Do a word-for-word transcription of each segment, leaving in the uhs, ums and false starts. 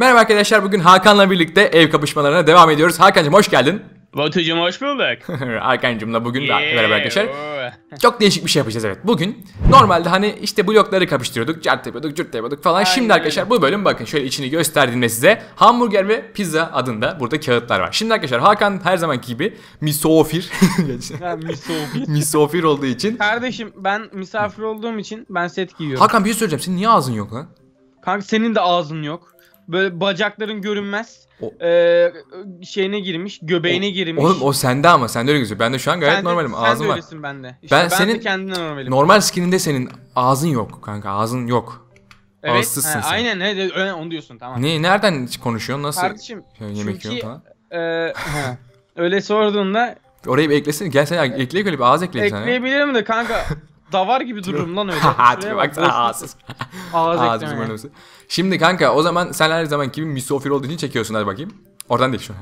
Merhaba arkadaşlar, bugün Hakan'la birlikte ev kapışmalarına devam ediyoruz. Hakan'cığım hoş geldin. Batucuğum hoş bulduk. Hakan'cığımla bugün Yeah. beraber arkadaşlar çok değişik bir şey yapacağız, evet. Bugün normalde hani işte blokları kapıştırıyorduk, cart yapıyorduk, cürt yapıyorduk falan. Aynen Şimdi arkadaşlar öyle. bu bölüm bakın şöyle içini gösterdiğimde size hamburger ve pizza adında burada kağıtlar var. Şimdi arkadaşlar Hakan her zamanki gibi misafir. Ben misafir. misafir olduğu için. Kardeşim ben misafir olduğum için ben set giyiyorum. Hakan bir şey söyleyeceğim, senin niye ağzın yok lan? Kanka senin de ağzın yok. Böyle bacakların görünmez. O- Ee, şeyine girmiş, göbeğine girmiş. Oğlum o sende ama sende öyle gözüküyor. Ben de şu an gayet Sen de- normalim. Sen Ağzım de var. öylesin bende. İşte Ben ben, senin de kendine normalim. Normal skininde senin ağzın yok kanka, ağzın yok. Evet. Ağızsızsın he, sen. aynen evet, öyle onu diyorsun tamam. Ne, nereden konuşuyorsun, nasıl Kardeşim şey, yemek çünkü yiyorsun falan? e, he, öyle sorduğunda Orayı bir eklesin, gel sen ekleyip öyle bir ağız ekleyin sana. ekleyebilirim de kanka davar gibi dururum lan öyle. Hadi Şuraya bak bak, sana boşluk- ağzsız. Ağız Ağzımız ekleme. burnumuz. Şimdi kanka o zaman sen her zaman gibi misafir olduğun için çekiyorsun, hadi bakayım. Oradan değil şu.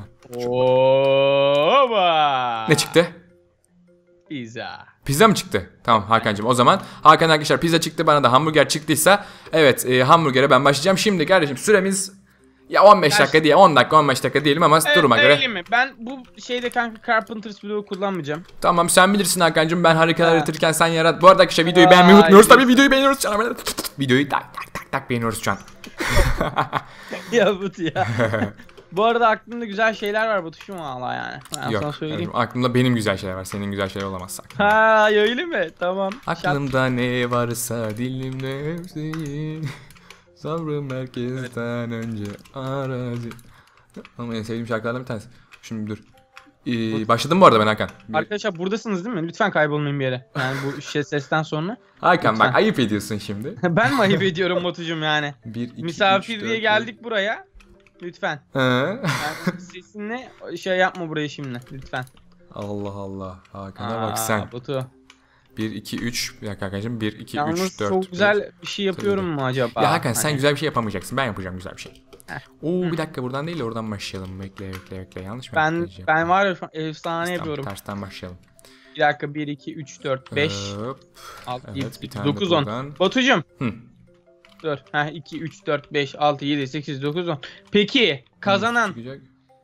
Oba. Ne çıktı? Pizza. Pizza mı çıktı? Tamam Hakan'cığım, o zaman Hakan arkadaşlar pizza çıktı, bana da hamburger çıktıysa evet, e, hamburgere ben başlayacağım. Şimdi kardeşim süremiz ya on beş Kaç? dakika diye, on dakika on beş dakika diyelim ama Evet, duruma göre. öyle mi? Ben bu şeyde kanka Carpenter's bloğu kullanmayacağım. Tamam sen bilirsin Hakan'cığım, ben harikalar Ha. üretirken sen yarat. Bu arada arkadaşlar videoyu Vay, beğenmeyi unutmuyoruz. Tabii diyorsun. videoyu beğeniyoruz. Canım. Videoyu tak tak tak tak beğeniyoruz şu an. Ya Batu ya. Bu arada aklımda güzel şeyler var Batu'cum valla yani. Ben Yok sana söyleyeyim. kardeşim, aklımda benim güzel şeyler var. Senin güzel şeyler olamaz aklımda. Ha öyle mi? Tamam. Şap- Aklımda ne varsa dilimde hepsi. Sabrım merkezden önce arazi. Ama en sevdiğim şarkılardan bir tanesi. Şimdi dur. Ee, başladım bu arada ben Hakan. Bir- Arkadaşlar buradasınız değil mi? Lütfen kaybolmayın bir yere. Yani bu şey sesten sonra. Hakan lütfen. bak ayıp ediyorsun şimdi. Ben mi ayıp ediyorum Batu'cum yani? Bir, iki, Misafir üç, diye dört, geldik buraya. Lütfen. Hı. Yani sesinle şey yapma burayı şimdi. Lütfen. Allah Allah. Hakan'a Aa, bak sen. Batu. bir, iki, üç. Bir dakika Hakan'cığım. bir, iki, Yalnız üç, dört. çok güzel bir şey yapıyorum mu acaba? Ya Hakan sen Hani- güzel bir şey yapamayacaksın. Ben yapacağım güzel bir şey. Heh. Oo bir dakika, buradan değil de oradan başlayalım. Bekle bekle bekle. Yanlış mı Ben yaptım? ben var ya şu an efsane Tersten- yapıyorum. Tersten başlayalım. Bir dakika bir iki üç dört beş Hop. altı Evet, yedi bir sekiz tane dokuz de on. buradan. Batucuğum. Hı. Dur. Ha iki üç dört beş altı yedi sekiz dokuz on. Peki kazanan Çıkacak.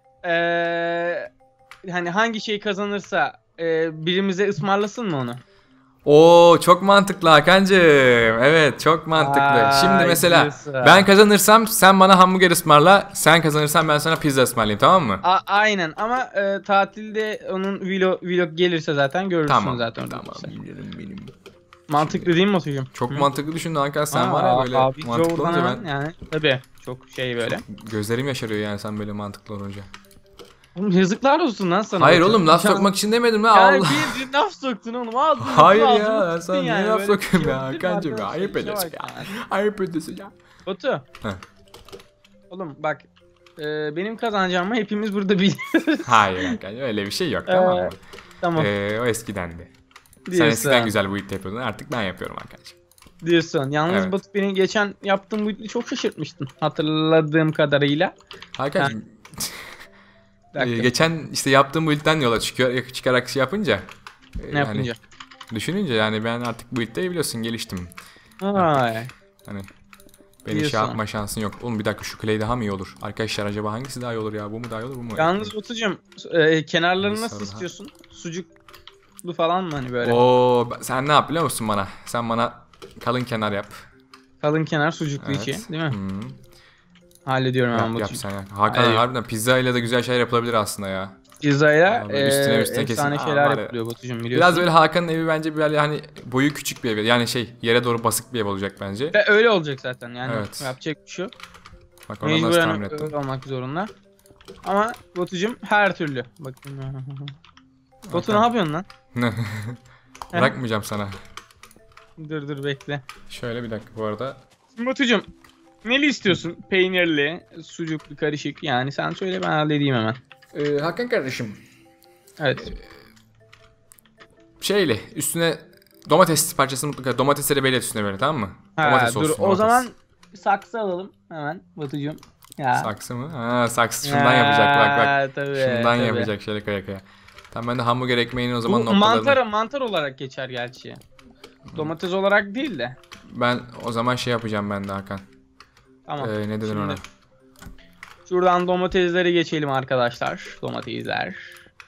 eee hani hangi şey kazanırsa eee birimize ısmarlasın mı onu? Oo çok mantıklı Hakan'cığım. Evet çok mantıklı. Vay, Şimdi mesela diyorsun. ben kazanırsam sen bana hamburger ısmarla. Sen kazanırsan ben sana pizza ısmarlayayım, tamam mı? A- aynen ama eee, tatilde onun vlog, vlog gelirse zaten görürsün Tamam. zaten. orada Tamam. olursa. Bilirim benim. Mantıklı değil mi Batucuğum? Çok Hı? mantıklı düşündün Hakan, sen Aa, var ya böyle abi, mantıklı olunca oradan ben yani tabii çok şey böyle. gözlerim yaşarıyor yani sen böyle mantıklı olunca. Oğlum yazıklar olsun lan sana. Hayır Batu. oğlum, laf Ya- sokmak için demedim lan, Yani Allah. bir, bir laf soktun oğlum ağzını. Hayır ağzını ya, ben tuttun sana niye yani, laf böyle bir sokuyorum şey ya olabilir mi Hakan'cığım ya, arkadaşlar? ayıp İşe ediyorsun bak ya. yani. Ayıp ediyorsun ya. Batu. Heh. Oğlum bak. e, benim kazanacağımı hepimiz burada biliyoruz. Hayır Hakan, öyle bir şey yok, tamam mı? Tamam. Ee, o eskidendi. Sen diyorsun. eskiden güzel bu itti yapıyordun, artık ben yapıyorum Hakan'cığım. Diyorsun. Yalnız Evet. Batu beni geçen yaptığım bu itli çok şaşırtmıştın. Hatırladığım kadarıyla. Hakan'cığım Bir dakika. e, geçen işte yaptığım bu ilkten yola çıkıyor, çıkarak şey yapınca. e, ne yapınca? Hani, düşününce yani ben artık bu ilkte biliyorsun geliştim. Ay. Hani beni şey Diyorsun. yapma şansın yok. Oğlum bir dakika, şu clay daha mı iyi olur? Arkadaşlar acaba hangisi daha iyi olur ya? Bu mu daha iyi olur, bu mu? Yalnız Batucuğum e, kenarlarını nasıl Sarı, ha. istiyorsun? Sucuklu falan mı hani böyle? Oo sen ne yap biliyor musun bana? Sen bana kalın kenar yap. Kalın kenar sucuklu Evet. içi değil mi? Hmm. Hallediyorum Yap, ben yap Batucuğum. sen ya. Hakan Hadi. harbiden pizza ile de güzel şeyler yapılabilir aslında ya. Pizzayla Vallahi üstüne e, üstüne kesin. efsane Aa, şeyler var ya. yapılıyor Batucuğum biliyorsun. Biraz böyle Hakan'ın evi bence böyle hani boyu küçük bir ev. Yani şey yere doğru basık bir ev olacak bence. Ve öyle olacak zaten yani Evet. yapacak bir şey yok. Bak onu nasıl tahmin Mecburen ettim. öyle olmak zorunda. Ama Batucuğum her türlü. Bakın. Batu ne Hakan. yapıyorsun lan? Bırakmayacağım sana. Dur dur bekle. Şöyle bir dakika bu arada. Şimdi Batucuğum neli istiyorsun? Peynirli, sucuklu karışık yani sen söyle ben halledeyim hemen. Ee, Hakan kardeşim. Evet. Şeyle üstüne domates parçası mutlaka. Domatesleri belirlet üstüne böyle, tamam mı? Ha, Domates dur olsun, o domates. zaman saksı alalım hemen Batucuğum. Ya. Saksı mı? Ha saksı şundan yapacak bak bak. Ha, tabii, Şundan tabii. yapacak şöyle kaya kaya. Tamam ben de hamburger ekmeğinin o zaman Bu noktalarını... mantar mantar olarak geçer gerçi. Domates olarak değil de. Ben o zaman şey yapacağım ben de Hakan. Tamam. Ee, ne dedin Şimdi ona? Şuradan domatesleri geçelim arkadaşlar. Domatesler.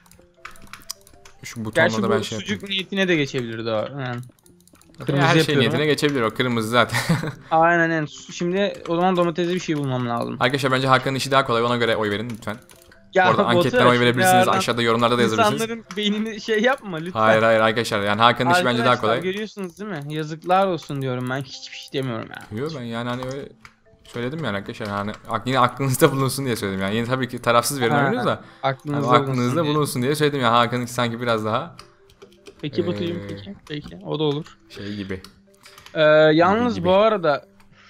Şu Gerçi butonla bu da ben şey sucuk yapayım. niyetine de geçebilirdi o. Yani. Kırmızı Her şey yapıyorum. niyetine geçebilir, o kırmızı zaten. Aynen aynen. Şimdi o zaman domatesli bir şey bulmam lazım. Arkadaşlar bence Hakan'ın işi daha kolay, ona göre oy verin lütfen. Ya Bu arada Batu, anketten oy şimdi verebilirsiniz, yarın aşağıda yorumlarda da yazabilirsiniz. İnsanların beynini şey yapma lütfen. Hayır hayır arkadaşlar, yani Hakan'ın işi bence daha Arkadaşlar kolay. görüyorsunuz değil mi? Yazıklar olsun diyorum ben. Hiçbir şey demiyorum yani. Yok ben yani hani öyle söyledim yani arkadaşlar, hani ak- yine aklınızda bulunsun diye söyledim yani. Yine tabii ki tarafsız verin Ha, oynuyoruz da Aklınızda, hani aklınızda bulunsun diye. bulunsun diye söyledim ya. Hakan'ın sanki biraz daha Peki Batucuğum, Ee, peki. Peki o da olur. şey gibi. Ee, yalnız gibi. bu arada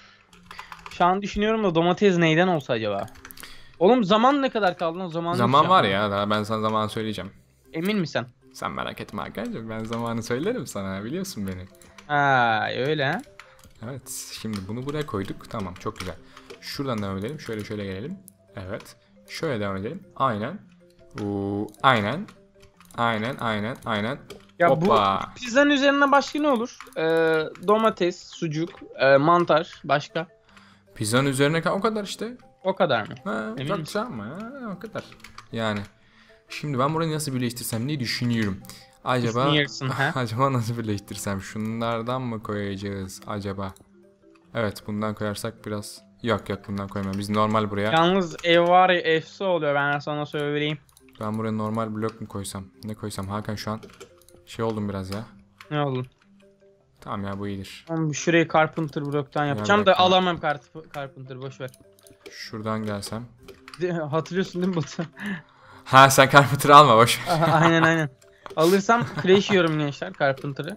şu an düşünüyorum da domates neyden olsa acaba? Oğlum zaman ne kadar kaldı lan? Zaman Zaman var ya, daha ben sana zamanı söyleyeceğim. Emin misin? Sen merak etme Hakan'cığım, ben zamanı söylerim sana, biliyorsun beni. Ha öyle ha. Evet, şimdi bunu buraya koyduk, tamam, çok güzel. Şuradan devam edelim, şöyle şöyle gelelim. Evet, şöyle devam edelim, aynen. Oo, aynen. Aynen aynen aynen. Ya Hoppa. bu pizzanın üzerine başka ne olur? Ee, domates, sucuk, e, mantar, başka? Pizzanın üzerine ka- o kadar işte. O kadar mı? Ha, Emin çok misin? güzel ama ya, o kadar. Yani. Şimdi ben burayı nasıl birleştirsem diye düşünüyorum. Acaba Düşünüyorsun, ha? acaba nasıl birleştirsem? Şunlardan mı koyacağız acaba? Evet, bundan koyarsak biraz. Yok yok, bundan koymam. Biz normal buraya. Yalnız ev var ya efsi oluyor, ben sana söyleyeyim. Ben buraya normal blok mu koysam? Ne koysam? Hakan şu an şey oldum biraz ya. Ne oldu? Tamam ya, bu iyidir. Oğlum şurayı Carpenter block'tan yapacağım da bırak ya. alamam Carp- Carpenter, boş ver. Şuradan gelsem. De- Hatırlıyorsun değil mi Batu? Ha, sen Carpenter'ı alma, boş ver. Aha, aynen aynen. Alırsam crash yiyorum gençler Carpenter'ı.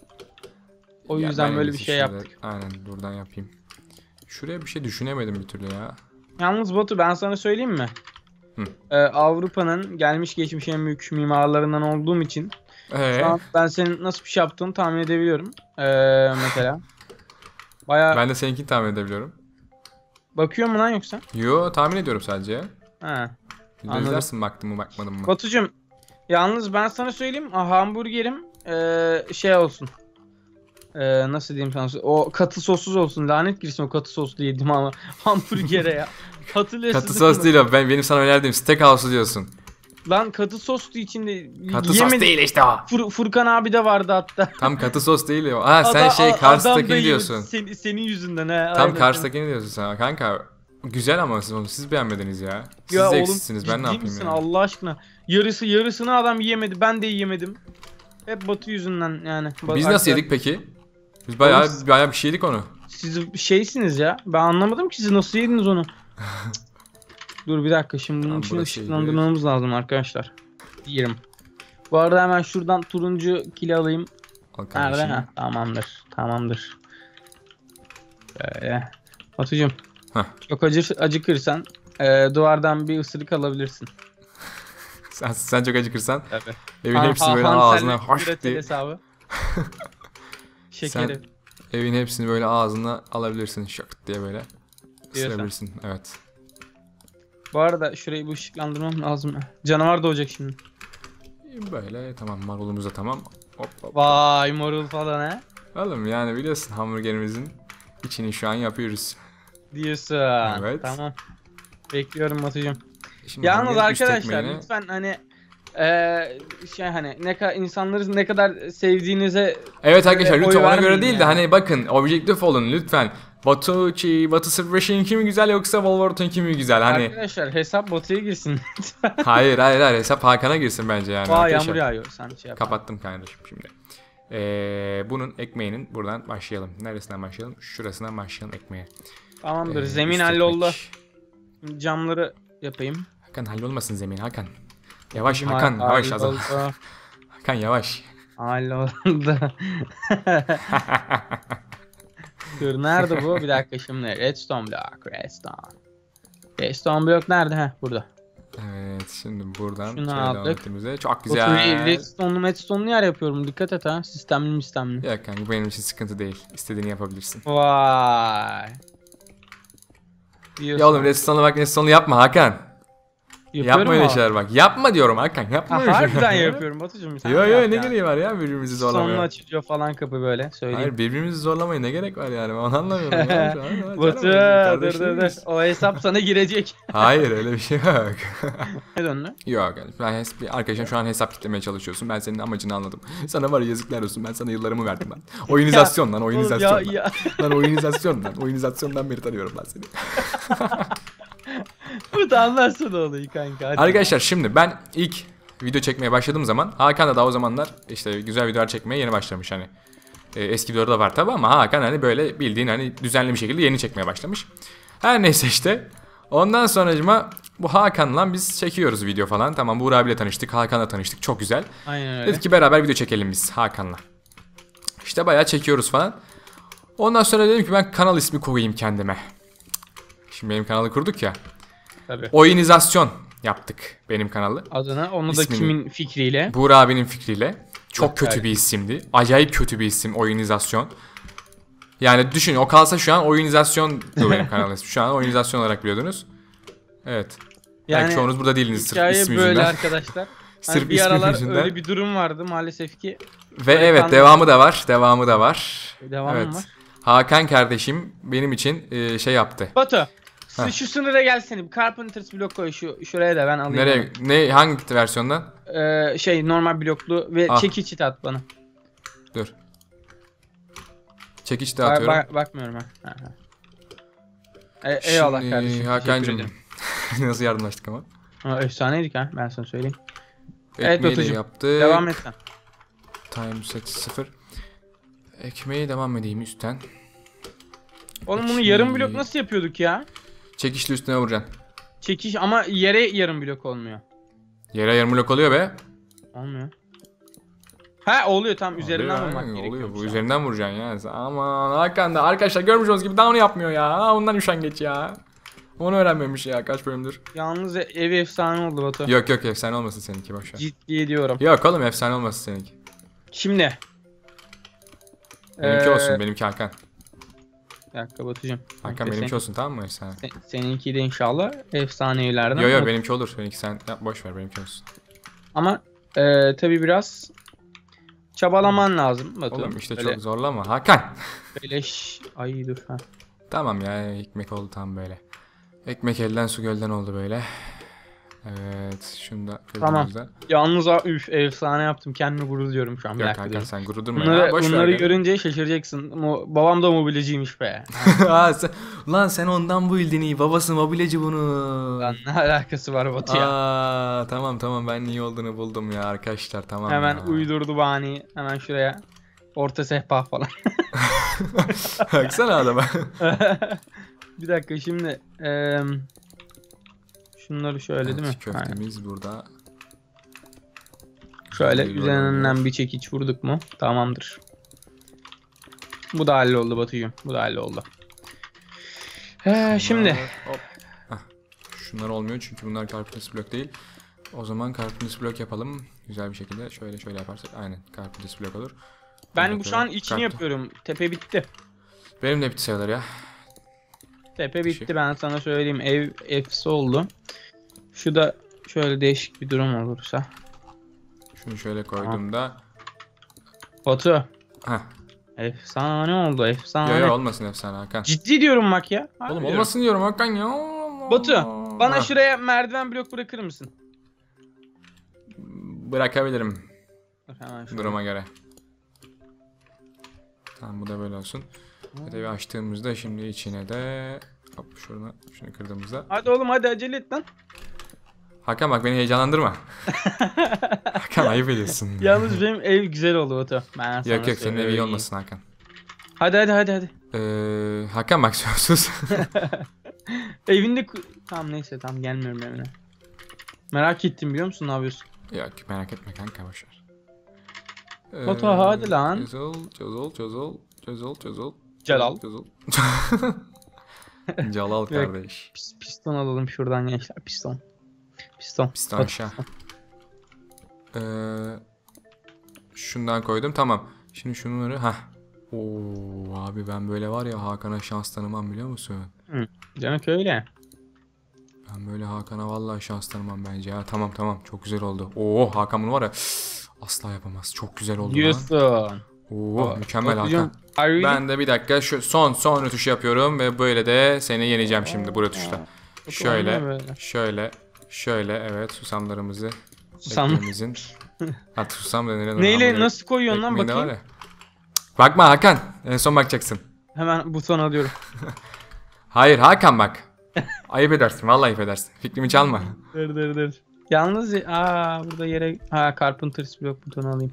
O Ya yüzden ben en böyle bir iyisi şey şurada- yaptık. Aynen, buradan yapayım. Şuraya bir şey düşünemedim bir türlü ya. Yalnız Batu, ben sana söyleyeyim mi? Hı. Ee, Avrupa'nın gelmiş geçmiş en büyük mimarlarından olduğum için Ee, şu an ben senin nasıl bir şey yaptığını tahmin edebiliyorum. Ee, mesela. Baya ben de seninkini tahmin edebiliyorum. bakıyor mu lan yoksa? Yo, tahmin ediyorum sadece ya. Ha. Bir de Anladım. izlersin, baktım mı bakmadım mı. Batucuğum, yalnız ben sana söyleyeyim, ah, hamburgerim ee, şey olsun. Ee, nasıl diyeyim sana? O katı sossuz olsun. Lanet girsin o katı soslu yedim ama hamburgere ya. Hatırlıyorsun Katı değil mi? sos değil o. Ben, benim sana önerdiğim steakhouse diyorsun. Lan katı soslu içinde Katı sos yemedim. değil işte o. Fur- Furkan abi de vardı hatta. Tam katı sos değil o. Ha, sen Ada- şey a- adam da Kars'takini yemedi. diyorsun. Sen- senin yüzünden he. Tam aynen. Kars'takini diyorsun sen. Kanka güzel ama siz onu siz beğenmediniz ya. Siz Ya de oğlum, eksiksiniz, ben ne ciddi yapayım misin ya. Allah aşkına? Yarısı yarısını adam yiyemedi. Ben de yiyemedim. Hep Batu yüzünden yani. Biz Batu- nasıl yedik peki? Biz bayağı Oğlum, bayağı bir şey yedik onu. Siz şeysiniz ya. Ben anlamadım ki siz nasıl yediniz onu. Dur bir dakika, şimdi bunun Tamam, için burası iyi, ışıklandırmamız lazım arkadaşlar. Yerim. Bu arada hemen şuradan turuncu kili alayım. Al Nerede? kardeşim. Ha, tamamdır. Tamamdır. Böyle. Batucuğum. Heh. Çok acır, acıkırsan e, duvardan bir ısırık alabilirsin. Sen, sen çok acıkırsan Tabii. evin Ha- hepsini ha- böyle Hansel'le ağzına hoş Gretel diye. hesabı. Şekeri. Evin hepsini böyle ağzına alabilirsin şak diye böyle. Diyorsan. Isırabilirsin, evet. Bu arada şurayı bir ışıklandırmam lazım. Canavar doğacak şimdi. Böyle tamam, marulumuz da tamam. Hop hop. Vay morul falan ha. Oğlum yani biliyorsun, hamburgerimizin içini şu an yapıyoruz. Diyorsun. Evet. Tamam. Bekliyorum Batucuğum. Şimdi Yalnız hamburgerin üst arkadaşlar ekmeğini- lütfen hani eee şey hani ne kadar insanları ne kadar sevdiğinize Evet arkadaşlar, oy lütfen ona göre vermeyin değil de yani. hani bakın, objektif olun lütfen. Batu ki Batu sıfır beşin kimi güzel yoksa Wolverton mi güzel hani. arkadaşlar hesap Batu'ya girsin. hayır hayır hayır, hesap Hakan'a girsin bence yani. Vay arkadaşlar. yağmur yağıyor, sen şey yap. Kapattım kardeşim şimdi. Ee, bunun ekmeğinin buradan başlayalım. Neresinden başlayalım? Şurasından başlayalım ekmeğe. Tamamdır, Ee, zemin üst halloldu. ekmek. Şimdi camları yapayım. Hakan hallolmasın zemin Hakan. Yavaş Ha- Hakan, yavaş azal. halloldu. Hakan yavaş. Halloldu. Dur nerede bu? Bir dakika şimdi. Redstone block. Redstone. Redstone block nerede? Heh burada. Evet, şimdi buradan Şunu şöyle aldık. devam ettiğimizde çok Otur, güzel. Redstone'lu Redstone'lu yer yapıyorum. Dikkat et ha. Sistemli sistemli. Ya kanka, bu benim için sıkıntı değil. İstediğini yapabilirsin. Vay. Diyorsun. Ya oğlum, redstone'la bak, redstone'lu yapma Hakan. Yapma öyle şeyler bak. Yapma diyorum Hakan. Yapma Ha, öyle şeyler. harbiden yapıyorum Batucuğum. Yo yo ne gereği var ya birbirimizi Sonunu zorlamaya. açılıyor falan kapı böyle söyleyeyim. Hayır birbirimizi zorlamaya ne gerek var yani? Onu anlamıyorum ya şu an. Batu Canım, dur kardeşler dur dur. miyiz? O hesap sana girecek. Hayır öyle bir şey yok. Ne döndü? Yok yani ben hes- bir arkadaşım şu an hesap kitlemeye çalışıyorsun. Ben senin amacını anladım. Sana var ya yazıklar olsun. Ben sana yıllarımı verdim ben. Oyunizasyon lan oyunizasyon Oğlum lan. ya, Lan oyunizasyon lan. Oyunizasyondan beri tanıyorum ben seni. Bu da anlarsın olayı kanka. Hadi. Arkadaşlar şimdi ben ilk video çekmeye başladığım zaman Hakan da daha o zamanlar işte güzel videolar çekmeye yeni başlamış hani. E, eski videoları da var tabi ama Hakan hani böyle bildiğin hani düzenli bir şekilde yeni çekmeye başlamış. Her neyse işte. Ondan sonracıma bu Hakan'la biz çekiyoruz video falan. Tamam Buğra abiyle tanıştık, Hakan'la tanıştık. Çok güzel. Aynen öyle. Dedik ki beraber video çekelim biz Hakan'la. İşte bayağı çekiyoruz falan. Ondan sonra dedim ki ben kanal ismi koyayım kendime. Şimdi benim kanalı kurduk ya. Tabii. Oyunizasyon yaptık benim kanalı. Adına onu da İsmini- kimin fikriyle? Buğra abinin fikriyle. Çok Yok, kötü yani. bir isimdi. Acayip kötü bir isim oyunizasyon. Yani düşün o kalsa şu an oyunizasyon benim kanal ismi. Şu an oyunizasyon olarak biliyordunuz. Evet. Yani Yani çoğunuz burada değiliniz sırf hikaye ismi böyle yüzünden. arkadaşlar. Sırf Hani bir ismi aralar yüzünden. öyle bir durum vardı maalesef ki. Ve evet kanal- devamı da var. Devamı da var. Devamı evet. var. Hakan kardeşim benim için e, şey yaptı. Batu, şu- Heh. şu sınıra gelsene. Bir Carpenter's blok koy şu şuraya da ben alayım. Nereye? Ne hangi versiyondan? onu. Ee, şey normal bloklu ve Ah. çekiç it at bana. Dur. Çekiç de Ba- atıyorum. ba- bakmıyorum ha. Ha, ha. E, eyvallah Şimdi kardeşim. teşekkür Hakan'cığım ederim. nasıl yardımlaştık ama? Ha, efsaneydik ha ben sana söyleyeyim. Evet, Ekmeği de Batucuğum, yaptık. Devam et sen. Time set sıfır. Ekmeği devam edeyim üstten. Oğlum bunu Ekmeği- yarım blok nasıl yapıyorduk ya? Çekişli üstüne vuracaksın. Çekiş ama yere yarım blok olmuyor. Yere yarım blok oluyor be. Olmuyor. Ha oluyor tam üzerinden Oluyor, vurmak aynen, gerekiyor. oluyor. Bu üzerinden vuracaksın ya. Aman Hakan da arkadaşlar görmüş olduğunuz gibi daha onu yapmıyor ya. Aa, ondan üşengeç ya. Onu öğrenmemiş ya kaç bölümdür. Yalnız e- ev efsane oldu Batu. Yok yok efsane olmasın seninki boşver. Ciddi ediyorum. Yok oğlum efsane olmasın seninki. Şimdi. Benimki Ee, olsun benimki Hakan. Bir dakika Batucuğum. Hakan Bekle, benimki sen- olsun tamam mı efsane? sen- Seninki de inşallah efsane evlerden. Yok yok ama- benimki olur. Benimki sen yap boş ver benimki olsun. Ama e, tabii biraz çabalaman lazım Batu. Oğlum işte Böyle çok zorlama Hakan. beleş. Ay dur ha. Tamam ya ekmek oldu tam böyle. Ekmek elden su gölden oldu böyle. Evet şunu da Tamam. kırdığımızda. Yalnız ha üf efsane yaptım. Kendimi gurur duyuyorum şu an. Bir Yok dakika Hakan dur. sen gurur durma Bunları, ya boş bunları ver. görünce şaşıracaksın. Mo- babam da mobilyacıymış be. Aa, sen, lan sen ondan bu ildin iyi babası mobilyacı bunu. Lan ne alakası var Batu ya. Aa, tamam tamam ben iyi olduğunu buldum ya arkadaşlar tamam Hemen ya. uydurdu bahaneyi. Hemen şuraya. Orta sehpa falan. Baksana adama. Bir dakika şimdi. eee, şunları şöyle değil mi? Evet, Aynen. köftemiz burada. Şöyle Güzel üzerinden oluyor. bir çekiç vurduk mu? Tamamdır. Bu da halloldu Batucuğum. Bu da halloldu. Ee, şimdi. Bunlar- hop. Hah. Şunlar olmuyor çünkü bunlar Carpenter's blok değil. O zaman Carpenter's blok yapalım. Güzel bir şekilde şöyle şöyle yaparsak aynen Carpenter's blok olur. Ben Bunu bu şu an yapıyorum. içini Carpenter- yapıyorum. Tepe bitti. Benim de bitti sayılır ya. Tepe Bir bitti şey. ben sana söyleyeyim. Ev efsi oldu. Şu da şöyle değişik bir durum olursa. Şunu şöyle koyduğumda. Batu. Hah. Efsane oldu efsane. Yo yo olmasın efsane Hakan. Ciddi diyorum bak ya. Harbi Oğlum diyorum. olmasın diyorum Hakan ya. Allah Batu Allah. bana Hah. şuraya merdiven blok bırakır mısın? Bırakabilirim Dur, hemen şöyle. duruma göre. Tamam bu da böyle olsun. Bir de bir açtığımızda şimdi içine de hop şunu şunu kırdığımızda. Hadi oğlum hadi acele et lan. Hakan bak beni heyecanlandırma. Hakan ayıp ediyorsun. Yalnız benim ev güzel oldu Batu. Ben sana Yok yok senin evi iyi söyleyeyim. olmasın Hakan. Hadi hadi hadi hadi. Ee, Hakan bak sus. Evinde ku- tamam neyse tamam gelmiyorum evine. Merak ettim biliyor musun ne yapıyorsun? Yok merak etme kanka boşver. Ee, Batu, hadi lan. Çözül çözül çözül çözül çözül. Celal. Çözül. Celal kardeş. Pis- piston alalım şuradan gençler piston. Piston. Piston Batu. aşağı. Ee, şundan koydum tamam. Şimdi şunları ha. Oo abi ben böyle var ya Hakan'a şans tanımam biliyor musun? Demek öyle. Ben Ben böyle Hakan'a vallahi şans tanımam bence ya. Tamam tamam çok güzel oldu. Oo Hakan bunu var ya asla yapamaz. Çok güzel oldu lan. Diyorsun. Oo mükemmel Batucuğum, Hakan. are you Ben de bir dakika şu son son rötuşu yapıyorum ve böyle de seni yeneceğim şimdi bu rötuşta. Şöyle böyle. şöyle şöyle evet susamlarımızı Susam. ekmeğimizin. Ha susam da nereden? Neyle hamburger nasıl koyuyorsun lan ekmeğinde var bakayım? ya. Bakma Hakan en son bakacaksın. Hemen buton alıyorum. Hayır Hakan bak. Ayıp edersin vallahi ayıp edersin. Fikrimi çalma. Dur dur dur. Yalnız aa burada yere ha Carpenter's block butonu alayım.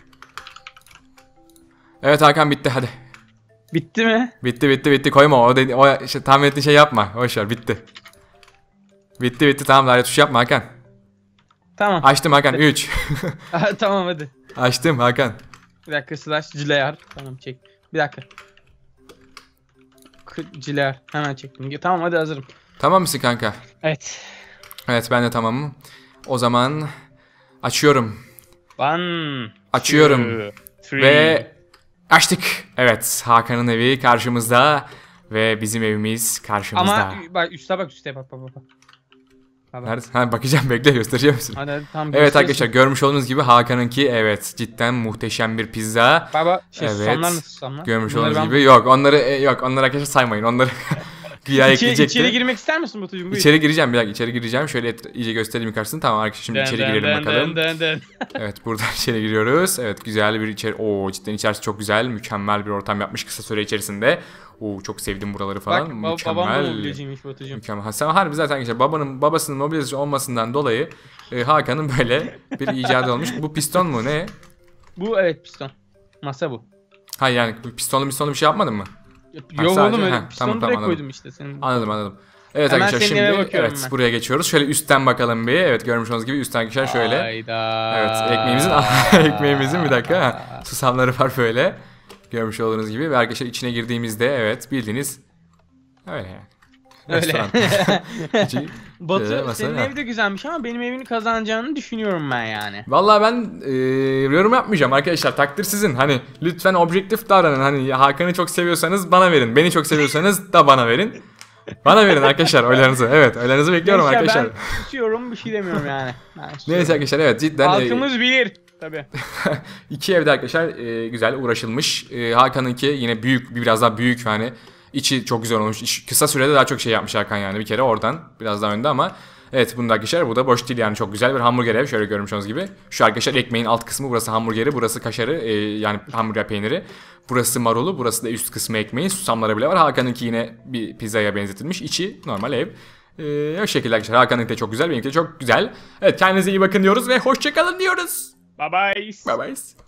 Evet Hakan bitti hadi. Bitti mi? Bitti bitti bitti koyma o dedi o işte tahmin ettiğin şey yapma. Boş ver bitti. Bitti bitti tamam daha tuş yapma Hakan. Tamam. Açtım Hakan üç. Aha, tamam hadi. Açtım Hakan. Bir dakika slash cilear. Tamam çek. Bir dakika. K cilear. Hemen çektim. Tamam hadi hazırım. Tamam mısın kanka? Evet. Evet ben de tamamım. O zaman açıyorum. One. Açıyorum. Two, three. Ve açtık. Evet Hakan'ın evi karşımızda. Ve bizim evimiz karşımızda. Ama bak üste bak üste bak bak bak. Bak. Nerede? Ha, bakacağım bekle göstereceğim misin? Hadi hadi tamam. Evet gösteriyorsun. arkadaşlar görmüş olduğunuz gibi Hakan'ınki evet cidden muhteşem bir pizza. Baba şey Evet. susamlar nasıl susamlar? Görmüş Bunları olduğunuz ben- gibi yok onları e, yok onları arkadaşlar saymayın onları güya İçeri, ekleyecekti. içeri girmek ister misin Batucuğum? Buyur. İçeri gireceğim bir dakika içeri gireceğim şöyle et- iyice göstereyim yukarısını tamam arkadaşlar şimdi Den, içeri den, girelim den, bakalım. den, den, den. Evet buradan içeri giriyoruz. Evet güzel bir içeri. Oo cidden içerisi çok güzel. Mükemmel bir ortam yapmış kısa süre içerisinde. Oo çok sevdim buraları Bak falan. bab- babam da Mükemmel. mobilyacıymış Batucuğum. Mükemmel. Ha, sen harbi zaten arkadaşlar babanın babasının mobilyacı olmasından dolayı e, Hakan'ın böyle bir icadı olmuş. Bu piston mu ne? Bu evet piston. Masa bu. Hayır yani bu pistonlu pistonlu bir şey yapmadın mı? Yok sadece- oğlum öyle ha, pistonu tamam, tamam, direkt anladım. koydum işte senin. Anladım anladım. Evet Hemen arkadaşlar senin şimdi eve bakıyorum evet ben. buraya geçiyoruz. Şöyle üstten bakalım bir. Evet görmüş olduğunuz gibi üstten arkadaşlar şöyle. Hayda. Evet ekmeğimizin ekmeğimizin bir dakika ha, susamları var böyle. Görmüş olduğunuz gibi ve arkadaşlar içine girdiğimizde evet bildiğiniz öyle yani. Öyle. Restoran. İçi- Batu Şöyle mesela, senin ha. ev de güzelmiş ama benim evini kazanacağını düşünüyorum ben yani. Vallahi ben e, yorum yapmayacağım arkadaşlar takdir sizin. Hani lütfen objektif davranın. Hani Hakan'ı çok seviyorsanız bana verin. Beni çok seviyorsanız da bana verin. Bana verin arkadaşlar oylarınızı. Evet oylarınızı bekliyorum Neyse, arkadaşlar. Ben tutuyorum bir şey demiyorum yani. Ben tutuyorum. Neyse arkadaşlar evet cidden. e, Halkımız bilir. Tabii. İki evde arkadaşlar e, güzel uğraşılmış. E, Hakan'ınki yine büyük, biraz daha büyük yani. İçi çok güzel olmuş. İç- kısa sürede daha çok şey yapmış Hakan yani bir kere oradan. Biraz daha önde ama. Evet bunu da arkadaşlar bu da boş değil yani çok güzel bir hamburger ev. Şöyle görmüş olduğunuz gibi. Şu arkadaşlar ekmeğin alt kısmı burası hamburgeri, burası kaşarı e, yani hamburger peyniri. Burası marulu, burası da üst kısmı ekmeği. Susamları bile var. Hakan'ınki yine bir pizzaya benzetilmiş. İçi normal ev. E, o şekilde arkadaşlar Hakan'ınki de çok güzel, benimki de çok güzel. Evet kendinize iyi bakın diyoruz ve hoşçakalın diyoruz. Bye bye. Bye bye.